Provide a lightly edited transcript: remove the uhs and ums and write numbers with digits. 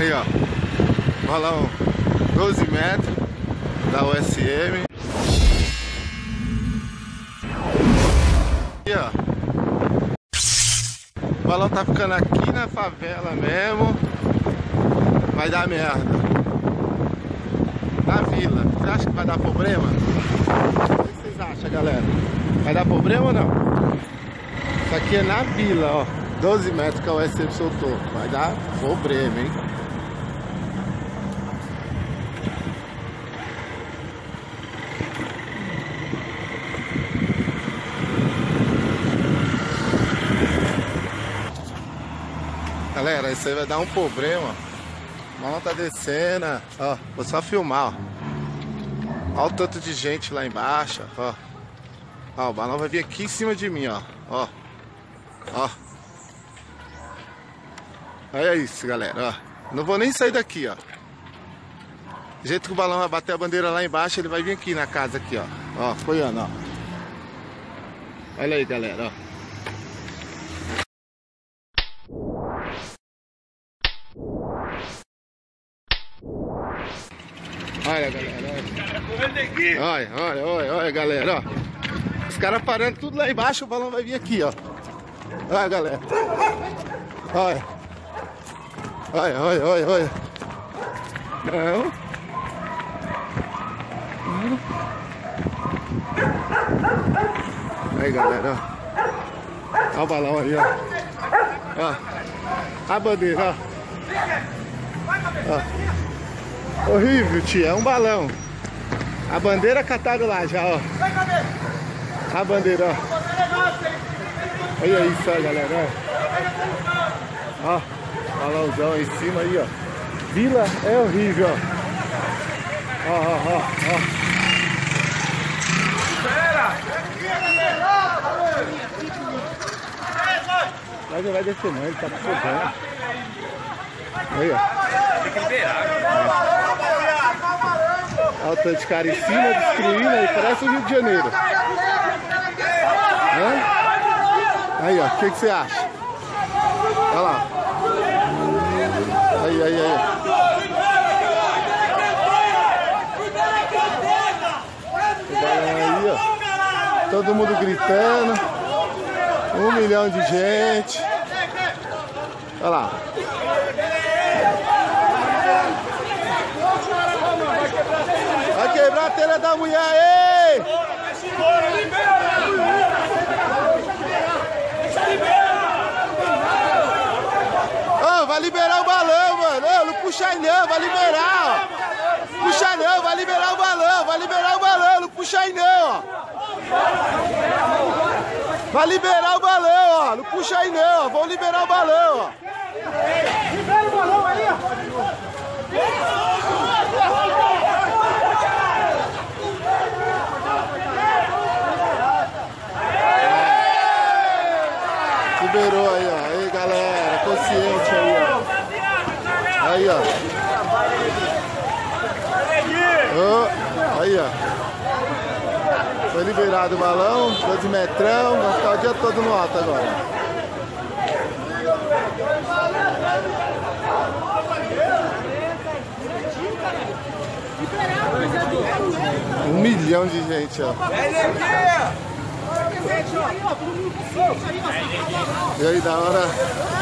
Aí, ó. Balão 12 metros da USM. Aí, ó. O balão tá ficando aqui na favela mesmo. Vai dar merda. Na vila. Você acha que vai dar problema? O que vocês acham, galera? Vai dar problema ou não? Isso aqui é na vila, ó. 12 metros que a USM soltou. Vai dar problema, hein? Galera, isso aí vai dar um problema. O balão tá descendo. Ó, vou só filmar, ó. Olha o tanto de gente lá embaixo, ó. Ó, o balão vai vir aqui em cima de mim, ó. Ó. Ó. Olha isso, galera, ó. Não vou nem sair daqui, ó. Do jeito que o balão vai bater a bandeira lá embaixo, ele vai vir aqui na casa aqui, ó. Ó, apoiando, ó. Olha aí, galera, ó. Olha, galera, olha, galera, ó. Os caras parando tudo lá embaixo, o balão vai vir aqui, ó. Olha, galera. Olha. Olha. Não. Aí, galera, ó. Olha o balão aí, ó. Ó. A bandeira, ó. Ó. Horrível, tia, é um balão. A bandeira cataram lá já, ó. A bandeira, ó. Olha isso, ó, galera, ó. Ó, balãozão aí em cima aí, ó. Vila é horrível, ó. Ó. Mas não vai descer não, ele tá fogando. Aí, ó. Tem que liberar, olha o tanto de cara em cima, destruindo aí, parece o Rio de Janeiro. Hã? Aí, ó, o que você acha? Olha lá. Aí. Aí, ó. Todo mundo gritando. 1 milhão de gente. Olha lá. Vai quebrar a telha da mulher aí! Oh, vai liberar o balão, mano! Oh, não puxa aí não, vai liberar, ó! Puxa não, vai liberar o balão, não puxa aí não, ó! Vai liberar o balão, ó! Não puxa aí não, ó! Vamos liberar o balão, ó! Libera o balão aí, ó! Liberou aí, ó. Aí, galera, consciente aí, ó. Aí, ó. Oh, aí, ó. Foi liberado o balão, 12 metrão, vai ficar o dia todo no alto agora. Um milhão de gente, ó. E aí, da hora.